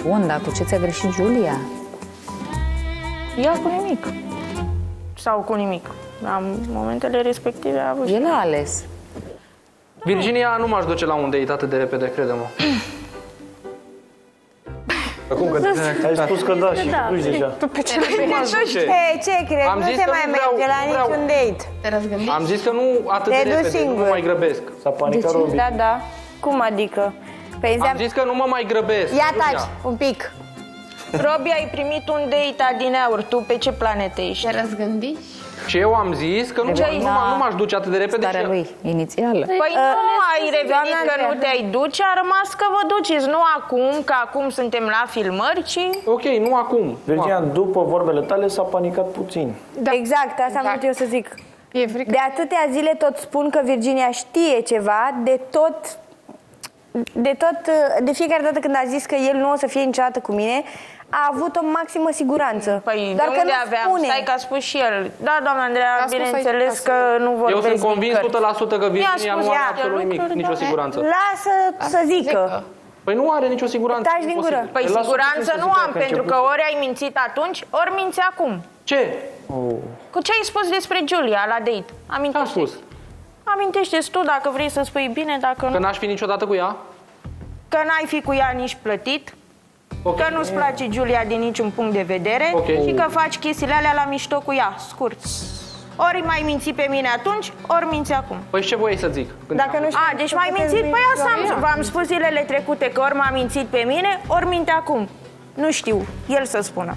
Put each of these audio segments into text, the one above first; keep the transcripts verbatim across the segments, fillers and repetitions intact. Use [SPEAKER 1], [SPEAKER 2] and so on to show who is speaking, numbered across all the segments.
[SPEAKER 1] Bun, dar cu ce ți-a greșit Giulia?
[SPEAKER 2] Ea cu nimic. Sau cu nimic. La momentele respective a avut.
[SPEAKER 1] El a ales.
[SPEAKER 3] Virginia, nu m-aș duce la un date atât de repede, crede-mă.
[SPEAKER 4] Acum că ai spus că da și
[SPEAKER 2] Da.
[SPEAKER 4] duci deja.
[SPEAKER 2] Tu pe ce
[SPEAKER 5] Ce, ce crezi?
[SPEAKER 3] Am
[SPEAKER 5] Nu
[SPEAKER 3] zis
[SPEAKER 5] se
[SPEAKER 3] că
[SPEAKER 5] mai
[SPEAKER 3] nu vreau-
[SPEAKER 5] merge la
[SPEAKER 3] nu vreau.
[SPEAKER 5] niciun date.
[SPEAKER 6] Te răzgândit?
[SPEAKER 3] Am zis că nu atât
[SPEAKER 5] Te
[SPEAKER 3] de
[SPEAKER 5] duci
[SPEAKER 3] repede, nu
[SPEAKER 5] singur.
[SPEAKER 3] mă mai grăbesc.
[SPEAKER 4] S-a panicat Robi.
[SPEAKER 5] Da, da. Cum adică? Păi
[SPEAKER 3] Am
[SPEAKER 5] înseamnă...
[SPEAKER 3] zis că nu mă mai grăbesc.
[SPEAKER 5] Ia
[SPEAKER 3] Giulia.
[SPEAKER 5] taci, un pic.
[SPEAKER 2] Robi, ai primit un date adineauri. Tu pe ce planetă ești?
[SPEAKER 6] Te răzgândi?
[SPEAKER 3] Și eu am zis că nu,
[SPEAKER 1] Revenim
[SPEAKER 3] nu, m-
[SPEAKER 1] la
[SPEAKER 3] nu m-aș duce atât de repede.
[SPEAKER 1] Starea
[SPEAKER 3] și-
[SPEAKER 1] lui inițială.
[SPEAKER 2] Păi nu ai revenit
[SPEAKER 5] doamna
[SPEAKER 2] că nu
[SPEAKER 5] Andreea.
[SPEAKER 2] te-ai duce, a rămas că vă duceți. Nu acum, că acum suntem la filmări, ci...
[SPEAKER 3] Ok, nu acum.
[SPEAKER 4] Virginia, după vorbele tale s-a panicat puțin.
[SPEAKER 5] Da. Exact, asta am vrut eu să zic.
[SPEAKER 6] E frică.
[SPEAKER 5] De atâtea zile tot spun că Virginia știe ceva, de tot, de tot, de fiecare dată când a zis că el nu o să fie niciodată cu mine, a avut o maximă siguranță.
[SPEAKER 2] Păi
[SPEAKER 5] Doar
[SPEAKER 2] de
[SPEAKER 5] că
[SPEAKER 2] unde
[SPEAKER 5] nu
[SPEAKER 2] aveam?
[SPEAKER 5] spune.
[SPEAKER 2] Stai că a spus și el. Da, doamna Andreea,
[SPEAKER 6] A spus
[SPEAKER 2] bineînțeles
[SPEAKER 6] aici,
[SPEAKER 2] că nu
[SPEAKER 3] Eu
[SPEAKER 2] vorbesc
[SPEAKER 3] sunt convins
[SPEAKER 2] din
[SPEAKER 3] o sută la sută că Virginia
[SPEAKER 2] Mi-a spus
[SPEAKER 3] nu are
[SPEAKER 2] ea
[SPEAKER 3] absolut nimic,
[SPEAKER 2] lucruri,
[SPEAKER 3] nicio
[SPEAKER 2] da.
[SPEAKER 3] siguranță.
[SPEAKER 5] Lasă să zică.
[SPEAKER 3] Păi nu are nicio siguranță.
[SPEAKER 5] Taci din
[SPEAKER 3] imposibil.
[SPEAKER 5] gură.
[SPEAKER 2] Păi
[SPEAKER 4] Lasă-o
[SPEAKER 2] siguranță
[SPEAKER 4] să
[SPEAKER 2] nu
[SPEAKER 4] zică
[SPEAKER 2] am,
[SPEAKER 4] că
[SPEAKER 2] pentru că
[SPEAKER 4] început.
[SPEAKER 2] ori ai mințit atunci, ori minți acum.
[SPEAKER 3] Ce?
[SPEAKER 2] Cu ce ai spus despre Giulia la date?
[SPEAKER 3] Ce am
[SPEAKER 2] Amintește.
[SPEAKER 3] spus?
[SPEAKER 2] Amintește-ți tu dacă vrei să spui bine, dacă
[SPEAKER 3] Că
[SPEAKER 2] nu.
[SPEAKER 3] n-aș fi niciodată cu ea?
[SPEAKER 2] Că n-ai fi cu ea nici plătit.
[SPEAKER 3] Ok.
[SPEAKER 2] Că nu-ți place Giulia din niciun punct de vedere.
[SPEAKER 3] Ok.
[SPEAKER 2] Și că faci chestiile alea la mișto cu ea, scurt. Ori mai minți pe mine atunci, ori minți acum.
[SPEAKER 3] Păi și ce voiai să zic? Când
[SPEAKER 5] Dacă nu știu,
[SPEAKER 2] A, deci m-ai mințit? Păi asta am, v-am spus zilele trecute, că ori m-a mințit pe mine, ori minte acum. Nu știu, el să spună.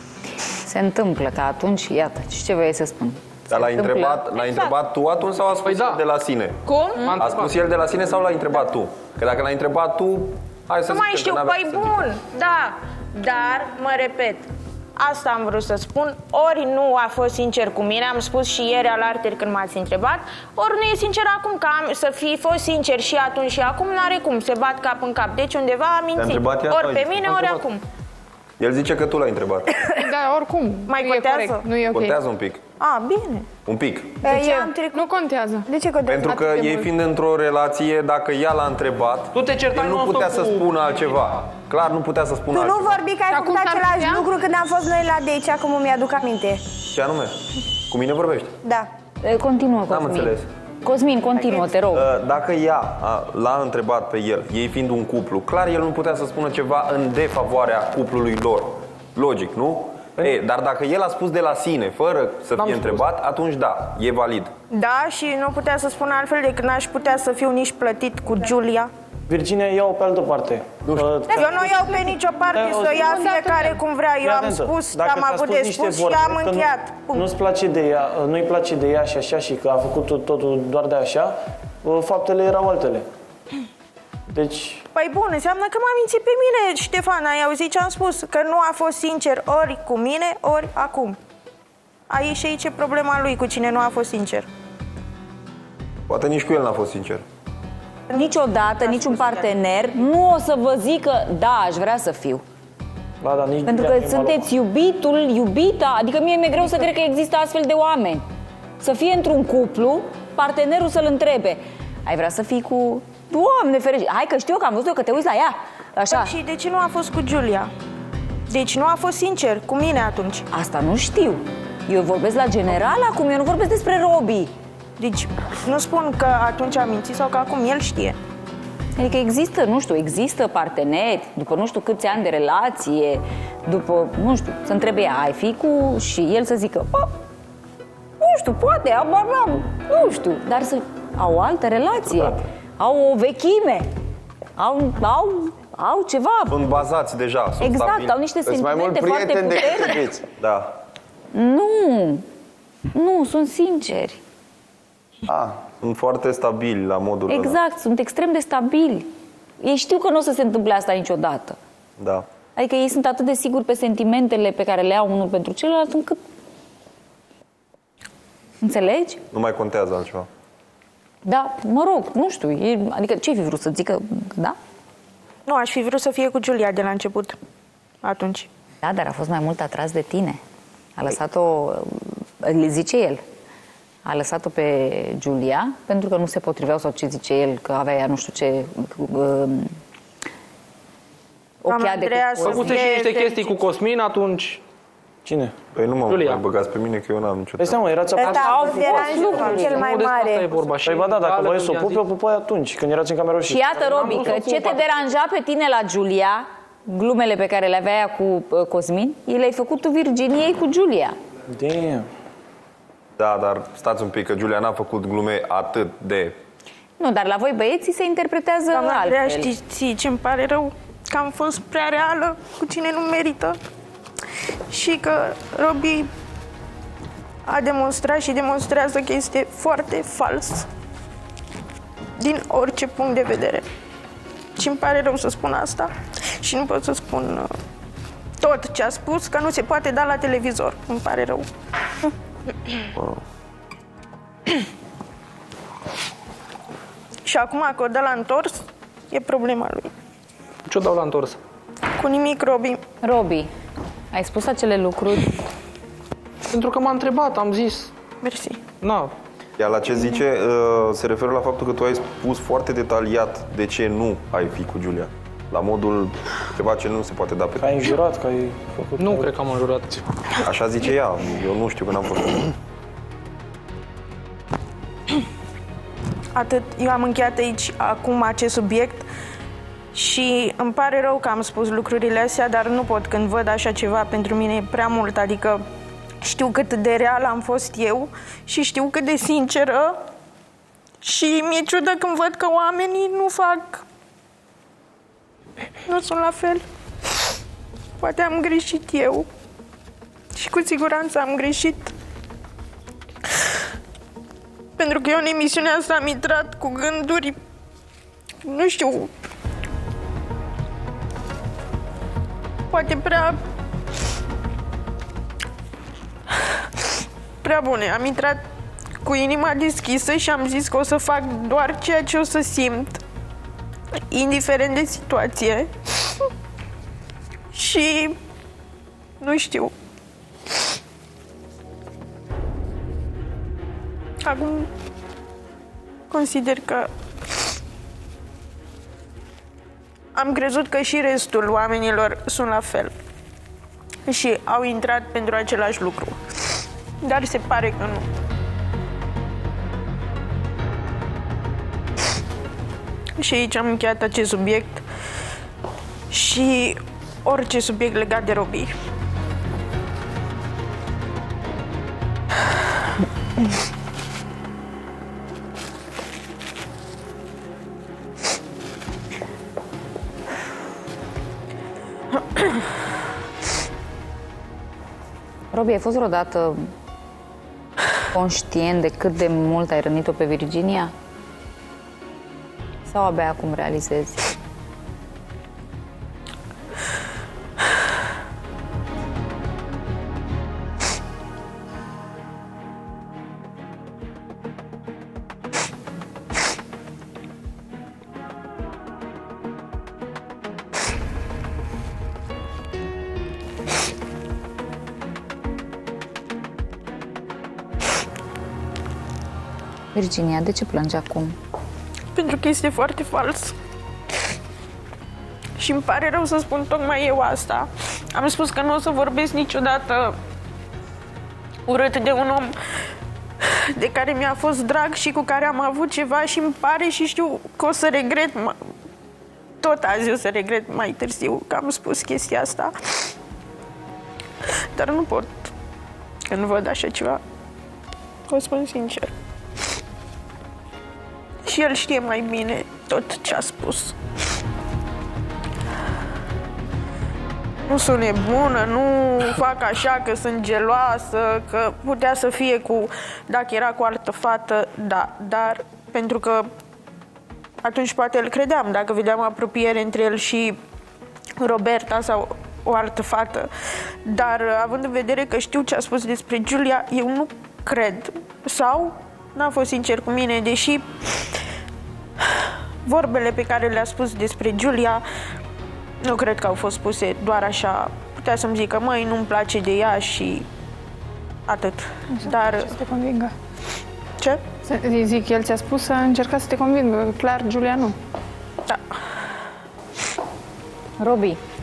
[SPEAKER 1] Se întâmplă că atunci, iată, și ce voiai să spun?
[SPEAKER 7] Dar l-ai
[SPEAKER 1] Se întâmplă.
[SPEAKER 7] întrebat, l-ai întrebat tu atunci sau a spus
[SPEAKER 3] Păi da.
[SPEAKER 7] el de la sine?
[SPEAKER 2] Cum?
[SPEAKER 3] M-a
[SPEAKER 7] A
[SPEAKER 3] întrebat.
[SPEAKER 7] spus el de la sine sau l-ai întrebat tu? Că dacă l-ai întrebat tu, hai să
[SPEAKER 2] Nu
[SPEAKER 7] zic
[SPEAKER 2] mai
[SPEAKER 7] că
[SPEAKER 2] știu,
[SPEAKER 7] n-avea
[SPEAKER 2] păi
[SPEAKER 7] ce să
[SPEAKER 2] bun,
[SPEAKER 7] zică.
[SPEAKER 2] da, dar, mă repet, asta am vrut să spun, ori nu a fost sincer cu mine, am spus și ieri alarteri când m-ați întrebat, ori nu e sincer acum, că am, să fi fost sincer și atunci și acum, n-are cum, se bat cap în cap, deci undeva am mințit,
[SPEAKER 7] întrebat ea sau
[SPEAKER 2] ori pe
[SPEAKER 7] ai-
[SPEAKER 2] mine,
[SPEAKER 7] a
[SPEAKER 2] ori
[SPEAKER 7] întrebat?
[SPEAKER 2] acum.
[SPEAKER 7] El zice că tu l-ai întrebat.
[SPEAKER 6] Da, oricum.
[SPEAKER 2] Mai
[SPEAKER 6] nu e
[SPEAKER 2] contează?
[SPEAKER 6] corect. Nu e ok.
[SPEAKER 7] Contează un pic.
[SPEAKER 2] A, bine.
[SPEAKER 7] Un pic.
[SPEAKER 5] Eu am trecut...
[SPEAKER 6] Nu contează.
[SPEAKER 5] De ce contează?
[SPEAKER 7] Pentru că
[SPEAKER 6] Atât de
[SPEAKER 7] ei
[SPEAKER 6] mult.
[SPEAKER 7] fiind într-o relație, dacă ea l-a întrebat,
[SPEAKER 3] Tu te certai
[SPEAKER 7] el nu
[SPEAKER 3] non-stop
[SPEAKER 7] putea să
[SPEAKER 3] cu-
[SPEAKER 7] spună altceva. Clar, nu putea să spună
[SPEAKER 5] Tu nu
[SPEAKER 7] altceva.
[SPEAKER 5] vorbi că ai
[SPEAKER 6] Și
[SPEAKER 5] făcut
[SPEAKER 6] acum s-ar
[SPEAKER 5] același
[SPEAKER 6] putea?
[SPEAKER 5] lucru când am fost noi la date, și acum îmi aduc aminte.
[SPEAKER 7] Ce anume? Cu mine vorbești?
[SPEAKER 5] Da.
[SPEAKER 1] E, Continuă, Cosmin.
[SPEAKER 7] înțeles.
[SPEAKER 1] Cosmin, continuă, te rog.
[SPEAKER 7] Uh, Dacă ea a- l-a întrebat pe el, ei fiind un cuplu, clar el nu putea să spună ceva în defavoarea cuplului lor. Logic, nu? E, dar dacă el a spus de la sine, fără să fie întrebat, atunci da, e valid.
[SPEAKER 2] Da, și nu putea să spun altfel decât n-aș putea să fiu nici plătit cu Giulia.
[SPEAKER 4] Virginia, ia-o pe altă parte. Uh,
[SPEAKER 2] Eu nu iau pe nicio parte,
[SPEAKER 4] Da, o
[SPEAKER 2] să
[SPEAKER 4] să-
[SPEAKER 2] ia fiecare cum vrea. Eu
[SPEAKER 4] Fii
[SPEAKER 2] am
[SPEAKER 4] atentă.
[SPEAKER 2] spus,
[SPEAKER 4] Dacă
[SPEAKER 2] am
[SPEAKER 4] ți-a
[SPEAKER 2] avut
[SPEAKER 4] spus
[SPEAKER 2] de
[SPEAKER 4] niște
[SPEAKER 2] spus și
[SPEAKER 4] vorbe
[SPEAKER 2] am
[SPEAKER 4] că nu-
[SPEAKER 2] încheiat. Punct.
[SPEAKER 4] Nu-ți place de ea, nu-i place de ea și așa și că a făcut tot- totul doar de așa, faptele erau altele. Deci,
[SPEAKER 2] Păi bun, înseamnă că m-a mințit pe mine, Ștefan, ai auzit ce am spus? Că nu a fost sincer ori cu mine, ori acum. Aici și aici e problema lui cu cine nu a fost sincer.
[SPEAKER 7] Poate nici cu el n-a fost sincer.
[SPEAKER 1] Niciodată, niciun partener nu o să vă zică, da, aș vrea să fiu.
[SPEAKER 4] da, da, nici
[SPEAKER 1] Pentru
[SPEAKER 4] ea
[SPEAKER 1] că
[SPEAKER 4] nu-i
[SPEAKER 1] sunteți iubitul, iubita, adică mie mi-e greu să cred că există astfel de oameni. Să fie într-un cuplu, partenerul să-l întrebe, ai vrea să fii cu... Doamne ferește, hai că știu că am văzut eu că te uiți la ea. Așa,
[SPEAKER 2] Și de ce nu a fost cu Giulia? Deci nu a fost sincer cu mine atunci.
[SPEAKER 1] asta nu știu. Eu vorbesc la general acum, eu nu vorbesc despre Robi.
[SPEAKER 2] Deci nu spun că atunci a mințit sau că acum el știe.
[SPEAKER 1] Adică există, nu știu, există parteneri, după nu știu câți ani de relație, după, nu știu, să întrebe ea, ai fi cu... Și el să zică, bă, nu știu, poate, abar n-am, nu știu, dar să au o altă relație, au o vechime, au, au, au ceva.
[SPEAKER 7] Sunt bazați deja, sunt
[SPEAKER 1] Exact,
[SPEAKER 7] stabili.
[SPEAKER 1] au niște
[SPEAKER 7] Sunt mai mult
[SPEAKER 1] sentimente foarte
[SPEAKER 7] prieteni decât
[SPEAKER 1] puternice.
[SPEAKER 7] iubiți. Da.
[SPEAKER 1] Nu, nu, sunt sinceri.
[SPEAKER 7] Ah, sunt foarte stabili la modul ăla.
[SPEAKER 1] Exact, sunt extrem de stabili. Ei știu că nu o să se întâmple asta niciodată.
[SPEAKER 7] Da.
[SPEAKER 1] Adică ei sunt atât de siguri pe sentimentele pe care le au unul pentru celălalt, încât... Înțelegi?
[SPEAKER 7] Nu mai contează altceva.
[SPEAKER 1] Da, mă rog, nu știu, e, adică ce-ai fi vrut să zică, da?
[SPEAKER 2] Nu, aș fi vrut să fie cu Giulia de la început. Atunci.
[SPEAKER 1] Da, dar a fost mai mult atras de tine. A lăsat-o, le zice el, a lăsat-o pe Giulia pentru că nu se potriveau sau ce zice el, că avea ea nu știu ce... Uh, ochea de
[SPEAKER 2] Andreea
[SPEAKER 1] cu
[SPEAKER 2] să
[SPEAKER 3] Făcuse și niște chestii cu Cosmin, atunci...
[SPEAKER 4] Cine?
[SPEAKER 7] Păi nu mă
[SPEAKER 3] Julia.
[SPEAKER 7] mai băgați pe mine că eu n-am nicio
[SPEAKER 4] Păi stai mă, erați
[SPEAKER 5] Ăsta
[SPEAKER 4] aproape.
[SPEAKER 5] a fost deranjul cel mai
[SPEAKER 3] Nu despre asta e
[SPEAKER 5] mare.
[SPEAKER 3] vorba. Și
[SPEAKER 4] Păi ba da, dacă
[SPEAKER 3] Gale
[SPEAKER 4] voi
[SPEAKER 3] când
[SPEAKER 4] să o
[SPEAKER 3] i-a
[SPEAKER 4] pupi,
[SPEAKER 3] zis-
[SPEAKER 4] o pupai atunci, când erați în camera roșie.
[SPEAKER 1] Și iată, Robi,
[SPEAKER 3] vrut să
[SPEAKER 1] că
[SPEAKER 3] o
[SPEAKER 1] ce
[SPEAKER 3] pup
[SPEAKER 1] te
[SPEAKER 3] atunci.
[SPEAKER 1] deranja pe tine la Giulia, glumele pe care le aveai cu uh, Cosmin, le-ai făcut tu Virginiei cu Giulia.
[SPEAKER 4] Damn.
[SPEAKER 7] Da, dar stați un pic, că Giulia n-a făcut glume atât de...
[SPEAKER 1] Nu, dar la voi băieții se interpretează
[SPEAKER 2] Doamna Andreea,
[SPEAKER 1] altfel.
[SPEAKER 2] știți ce îmi pare rău? Că am fost prea reală cu cine nu merită. Și că Robi a demonstrat și demonstrează că este foarte fals. Din orice punct de vedere. Și îmi pare rău să spun asta. Și nu pot să spun uh, tot ce a spus, că nu se poate da la televizor. Îmi pare rău. Și acum că o dă la întors, e problema lui.
[SPEAKER 3] Ce-o dau la întors?
[SPEAKER 2] Cu nimic, Robi.
[SPEAKER 1] Robi, ai spus acele lucruri?
[SPEAKER 3] Pentru că m-a întrebat, am zis...
[SPEAKER 2] Mersi.
[SPEAKER 3] Na,
[SPEAKER 7] Iar la ce zice, uh, se referă la faptul că tu ai spus foarte detaliat de ce nu ai fi cu Giulia. La modul ceva ce nu se poate da pe
[SPEAKER 4] Că ai înjurat, că ai făcut...
[SPEAKER 3] nu cred că am înjurat.
[SPEAKER 7] Așa zice ea, eu nu știu că n-am fost.
[SPEAKER 2] Atât. Eu am încheiat aici acum acest subiect și îmi pare rău că am spus lucrurile astea, dar nu pot când văd așa ceva, pentru mine e prea mult, adică știu cât de real am fost eu și știu cât de sinceră și mi-e ciudă când văd că oamenii nu fac, nu sunt la fel. Poate am greșit eu și cu siguranță am greșit. Pentru că eu în emisiunea asta am intrat cu gânduri, nu știu, poate prea, prea bune. Am intrat cu inima deschisă și am zis că o să fac doar ceea ce o să simt, indiferent de situație. Și nu știu. Acum consider că am crezut că și restul oamenilor sunt la fel și au intrat pentru același lucru, dar se pare că nu. Și aici am încheiat acest subiect și orice subiect legat de Robi.
[SPEAKER 1] Robi, ai fost vreodată conștient de cât de mult ai rănit-o pe Virginia? Sau abia acum realizezi? Virginia, de ce plângi acum?
[SPEAKER 2] Pentru că este foarte fals. Și îmi pare rău să spun tocmai eu asta. Am spus că nu o să vorbesc niciodată urât de un om de care mi-a fost drag și cu care am avut ceva și îmi pare și știu că o să regret. Tot azi o să regret mai târziu că am spus chestia asta. Dar nu pot când văd așa ceva. O spun sincer. Și el știe mai bine tot ce a spus. Nu sunt nebună, nu fac așa că sunt geloasă, că putea să fie cu, dacă era cu altă fată, da, dar pentru că atunci poate îl credeam, dacă vedeam apropiere între el și Roberta sau o altă fată. Dar având în vedere că știu ce a spus despre Giulia, eu nu cred. Sau n-a fost sincer cu mine, deși vorbele pe care le-a spus despre Giulia nu cred că au fost spuse doar așa. Putea să-mi zică, măi, nu-mi place de ea și atât. Dar...
[SPEAKER 6] Să te convingă.
[SPEAKER 2] Ce?
[SPEAKER 6] Să, zic, el ți-a spus să încerca să te convingă. Clar, Giulia nu.
[SPEAKER 2] Da.
[SPEAKER 1] Robi,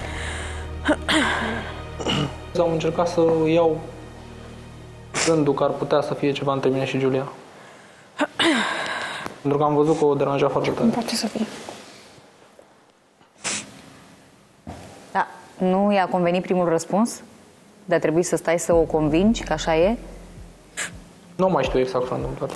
[SPEAKER 3] Am încercat să iau gândul că ar putea să fie ceva între mine și Giulia. Pentru că am văzut că o deranja foarte tare.
[SPEAKER 6] Poate să fie.
[SPEAKER 1] Da, nu i-a convenit primul răspuns? De a trebui să stai să o convingi că așa e?
[SPEAKER 3] Nu mai știu exact ce s-a întâmplat.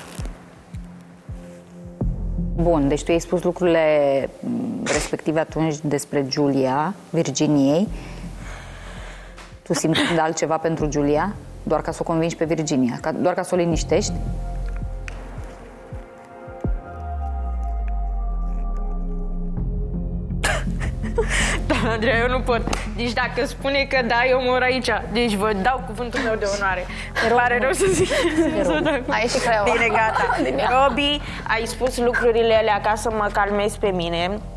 [SPEAKER 1] Bun, deci tu i-ai spus lucrurile respective atunci despre Giulia, Virginiei. Tu simți altceva pentru Giulia? Doar ca să o convingi pe Virginia? Ca, doar ca să o liniștești?
[SPEAKER 2] Da, Andreea, eu nu pot. Deci dacă spune că da, eu mor aici. Deci vă dau cuvântul meu de onoare. Îmi pare rău să zic.
[SPEAKER 5] Ai și Craiova.
[SPEAKER 2] Bine, gata. Robi, ai spus lucrurile alea ca să mă calmezi pe mine.